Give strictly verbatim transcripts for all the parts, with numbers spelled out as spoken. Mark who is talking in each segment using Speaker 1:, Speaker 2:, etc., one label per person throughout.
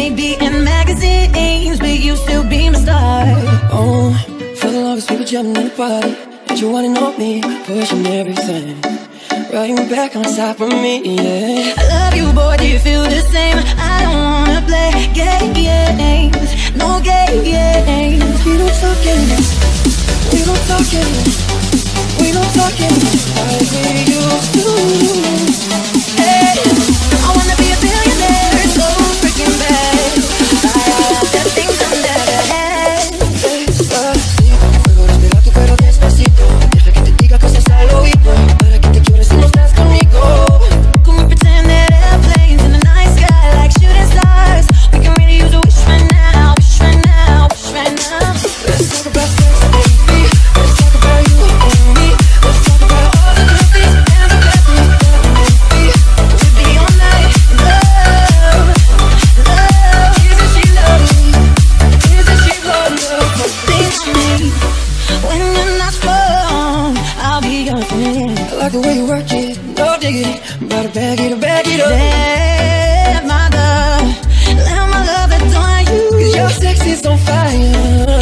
Speaker 1: may be in magazines, but you still be my star.
Speaker 2: Oh, for the longest people jumping in the party, but you wanna know me, pushing everything right back on top of me, yeah.
Speaker 1: I love you, boy, do you feel the same? I don't wanna play games, no games.
Speaker 2: We don't talk anymore, we don't talk anymore, we don't talk anymore like we used to.
Speaker 1: Hey, I wanna be a billionaire, so freaking bad. Buy all of the things I never had.
Speaker 2: Despacito, juego respirarte pero despacito. Deja que te diga cosas al oído, para que te quiebres si no estás conmigo.
Speaker 1: Can we pretend that airplanes in the night sky like shooting stars? We can really use a wish right now, wish right now, wish right now.
Speaker 2: Let's talk about sex, baby. Let's talk about you and me. Let's talk about all the good things and the bad things that we may be.
Speaker 1: We'll be all night, love, love.
Speaker 2: Isn't she lovely? Isn't she wonderful?
Speaker 1: Think of me when you're not strong. I'll be your friend.
Speaker 2: I like the way you work it, no diggity. About to bag it, bag it up.
Speaker 1: Let my love, let my love adorn you.
Speaker 2: 'Cause your sex is on fire.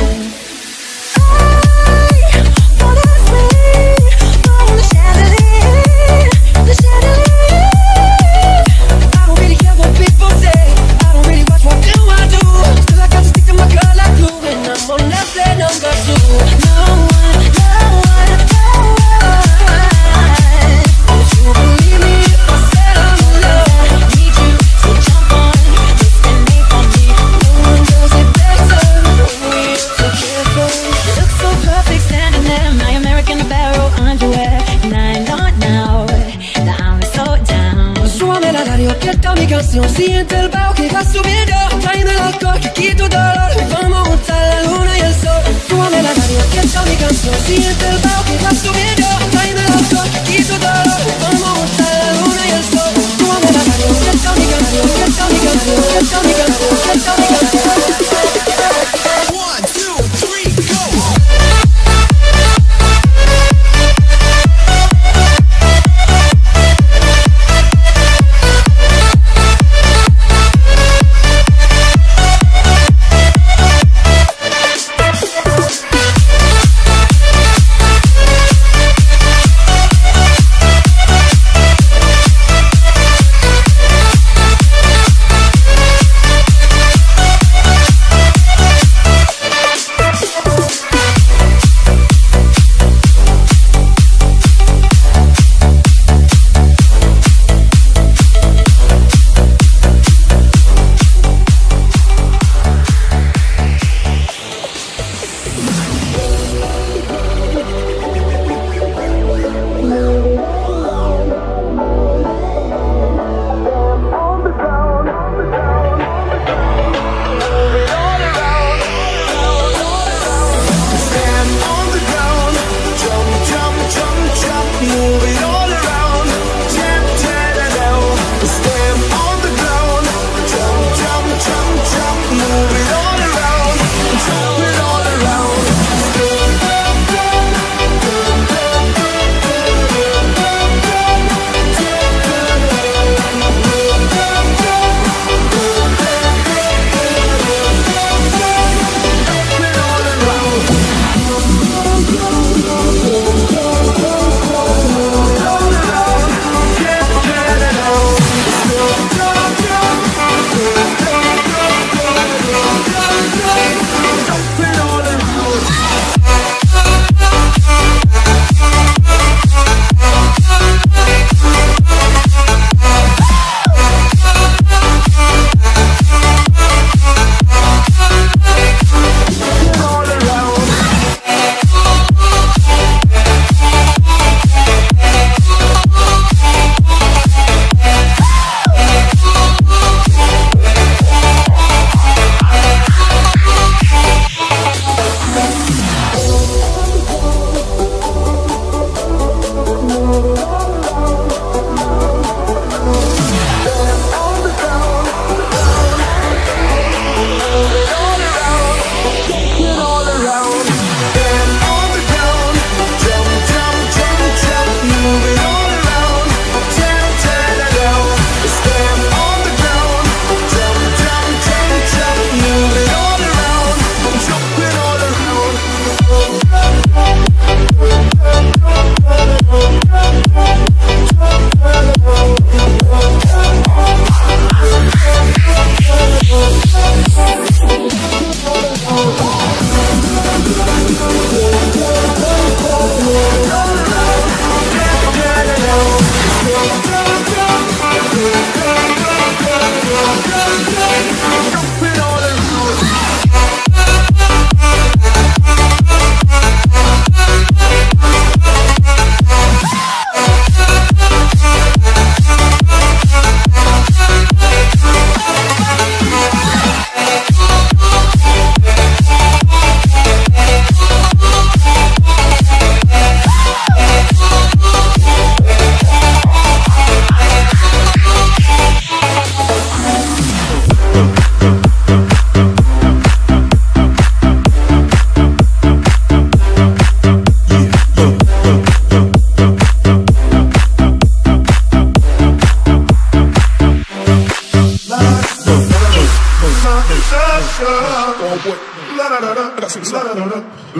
Speaker 2: Siente el bajo que va subiendo, tráeme el alcohol que quito dolor. Vamos a juntar la luna y el sol. Súbame la radio, que esta mi canción. Siente el bajo que va subiendo, tráeme el alcohol que quito dolor. Vamos a juntar la luna y el sol. Súbame la radio, que esta mi canción, que esta mi canción, que esta mi canción, que esta mi canción. One, two, three, go.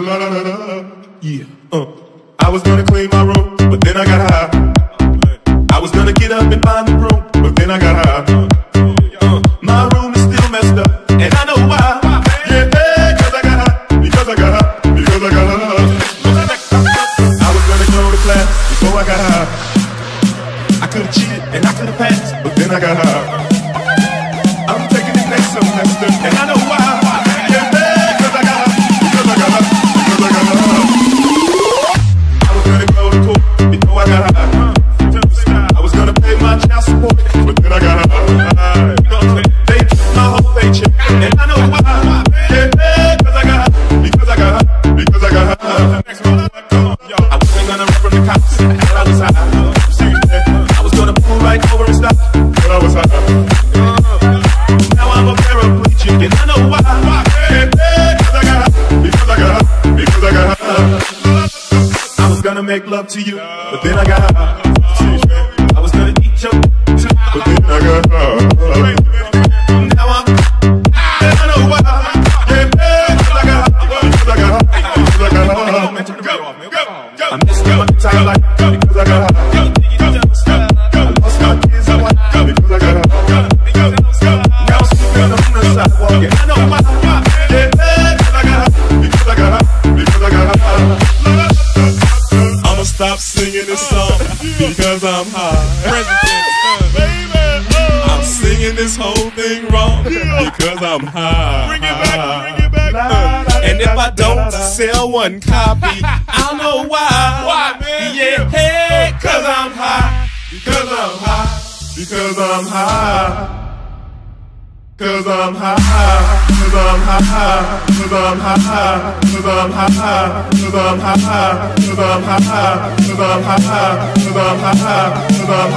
Speaker 3: Yeah. Uh. I was gonna clean my room, but then I got high. I was gonna get up and find the broom, but then I got high. Uh. My room is still messed up, and I know why. Yeah, cause I got high, because I got high, because I got high. I was gonna go to class before I got high. I could've cheated and I could've passed, but then I got high. I'm taking it next semester, and I know why. Yeah, cause I got high, because I got high, because I got high. I was gonna go to court before I got high. I was gonna pay my child support, but then I got high. They took my whole paycheck, and I know why. Yeah, cause I got high, because I got high, because I got high. I wasn't gonna run from the cops, but I was high. I was gonna pull right over and stop, but I was high. Now I'm a paraplegic, and I know why. Yeah, cause I got high, because I got high, because I got high. I was gonna make love to you, but then I got high. I was gonna eat your too, but then I got high. Now I'm, I know why. Yeah, cause I got high, because I got high, because I got high. I missed my entire life because I got high. I lost my kids and wife because I got high. Now I'm sleeping on the sidewalk, and I know why. Yeah, cause I got high, because I got high, because I got high. I'ma stop singing this song because I'm high. I'm singing this whole thing wrong because I'm high. Bring it back, bring it back. And if I don't sell one copy, I'll know why. Why, man? Yeah, hey, cause I'm high, because I'm high, because I'm high. Cause I'm high, cause I'm high, cause I'm high, cause I'm high, cause I'm high, cause I'm high, cause I'm high, cause I'm high, cause I'm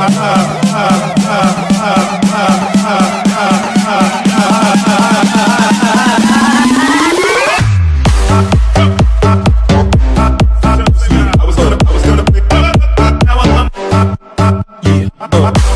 Speaker 3: high, I was gonna, I was gonna pick up, now I'm, yeah.